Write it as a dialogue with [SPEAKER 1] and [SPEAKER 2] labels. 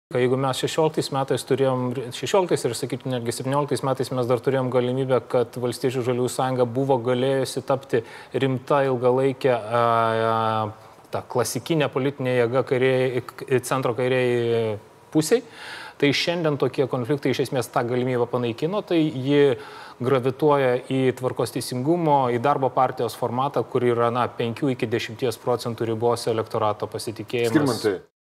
[SPEAKER 1] Jeigu mes 16 metais turėjom, 16 ir sakyti netgi 17 metais mes dar turėjom galimybę, kad Valstiečių žaliųjų sąjunga buvo galėjusi tapti rimta ilgalaikė ta klasikinė politinė jėga centro kairiai pusiai, tai šiandien tokie konfliktai iš esmės tą galimybę panaikino, tai ji gravituoja į tvarkos teisingumo, į darbo partijos formatą, kur yra 5 iki 10% ribose elektorato pasitikėjimas.
[SPEAKER 2] Skirmantai.